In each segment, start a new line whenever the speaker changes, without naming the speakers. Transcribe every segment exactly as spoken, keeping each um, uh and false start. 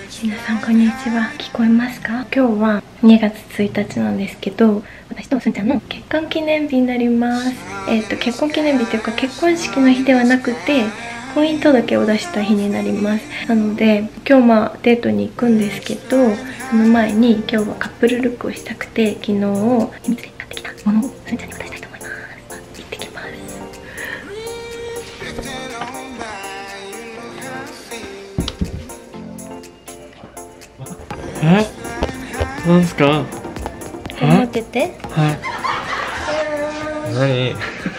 皆さんこんにちは。聞こえますか？今日はにがつついたちなんですけど、私とすんちゃんの結婚記念日になります。えっと結婚記念日というか結婚式の日ではなくて婚姻届を出した日になります。なので今日まあデートに行くんですけど、その前に今日はカップルルックをしたくて、昨日秘密で買ってきたものをすんちゃんに渡したいと思います。行ってきます。
え？なんすか？
持ってて。
はい。何？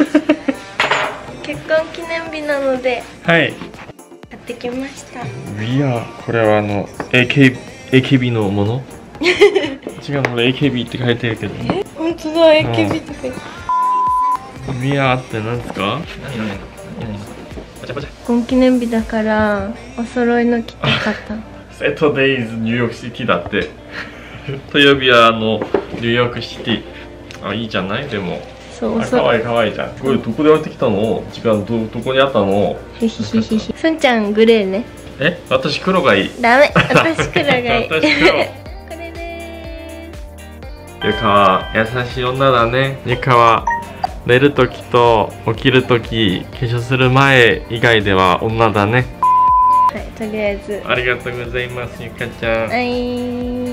結婚記念日なので
はい。
買ってきました。
いや、これはあの エーケー、エーケービー のもの？違う、これ エーケービー って書いてるけど。
え、本当だ、エーケービー って書いて
ある。ミアって何ですか？何何何？パチャパチャ。
結婚記念日だからお揃いの着たかった。
セットデイズニューヨークシティだって。土曜日はあのニューヨークシティ。あ、いいじゃない？でも。
そう、
あ、かわいいかわいいじゃん。これどこで置いてきたの？時間どどこにあったの？
ひひひひひ。すんちゃんグレーね。
え？私黒がいい。
ダメ。私黒がいい。
私黒。
これで
ゆかは優しい女だね。ゆかは寝るときと起きるとき、化粧する前以外では女だね。
はい、とりあえず。
ありがとうございます、ゆかちゃん。
はい。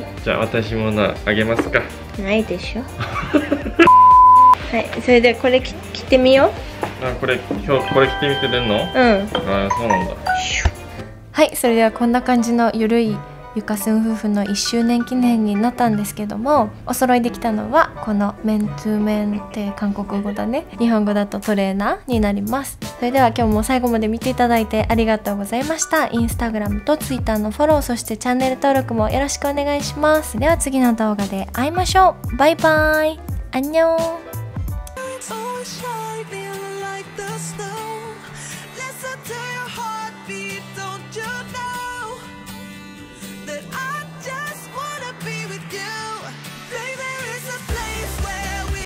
じゃあ私もなあげますか。
ないでしょ。はい、それでこれ着着てみよう。
あ、これ今日これ着てみて出んの？
うん。
あ、そうなんだ。
はい、それではこんな感じのゆるいゆかすん夫婦のいっしゅうねん記念になったんですけども、お揃いできたのはこのメントゥーメンって韓国語だね、日本語だとトレーナーになります。それでは今日も最後まで見ていただいてありがとうございました。インスタグラムとツイッターのフォロー、そしてチャンネル登録もよろしくお願いします。では次の動画で会いましょう。バイバイ。アンニョン。